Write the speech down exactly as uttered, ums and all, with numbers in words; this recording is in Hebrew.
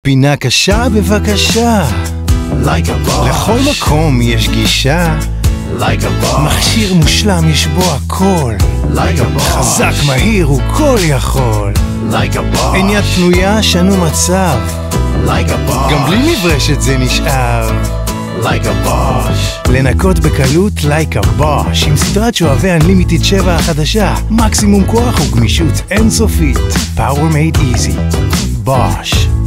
פינה קשה בבקשה. Like a Bosch. לכל מקום יש גישה. Like a Bosch. מכשיר מושלם יש בו הכל. Like a Bosch. חזק מהיר הוא כל יכול. Like a Bosch. אין יד פנויה שנו מצב. Like a Bosch. גם בלי מברשת זה נשאר. Like a Bosch. לנקות בקלות Like a Bosch עם סדרת שואבי Unlimited שבע החדשה. מקסימום כוח וגמישות אינסופית. Power made easy. Bosch.